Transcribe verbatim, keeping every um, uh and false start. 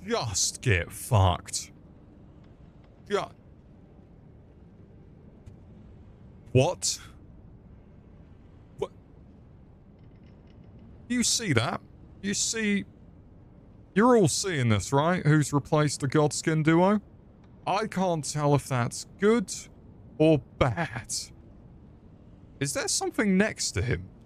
just get fucked. Yeah. What? What? You see that? You see... You're all seeing this, right? Who's replaced the Godskin duo? I can't tell if that's good or bad. Is there something next to him?